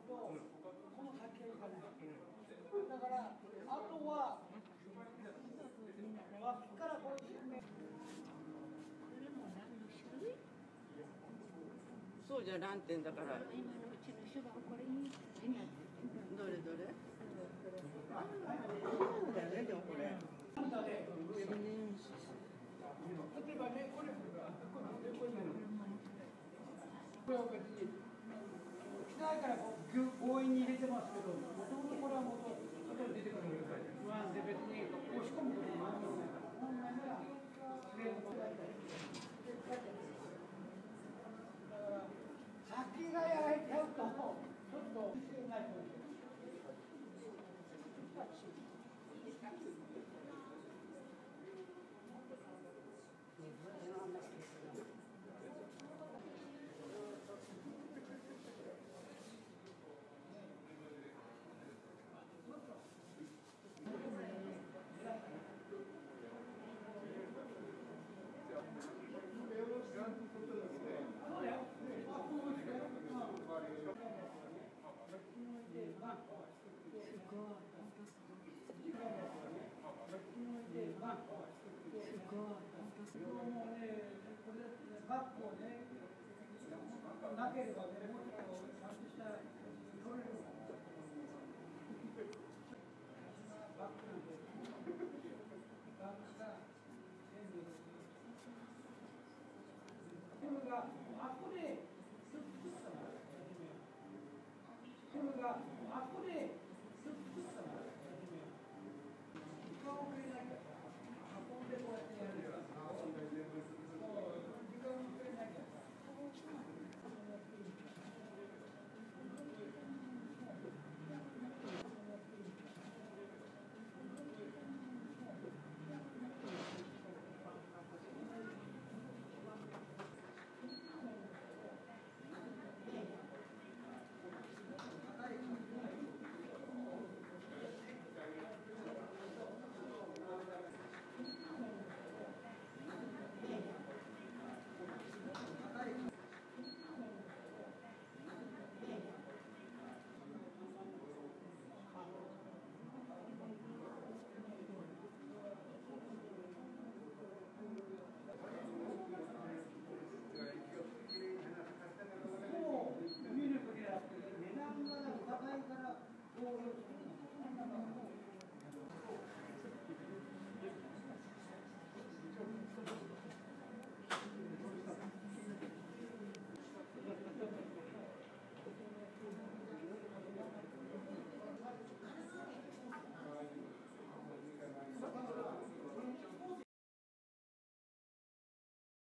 と、この先へ行かない。だから、あとは、脇からこういう面。 そうじゃ難点だから。 今のうちの書がこれになってどれどれ？あ、だよねでもこれ。 例えばね、これを別に機内からこう強引に入れてますけど、もともとこれは後で出てくる不安で別に押し込むこともないので、本来なら自然の問題だから先がやられちゃうとちょっと必要ないと思います。学校ね、なければね、もうちょっと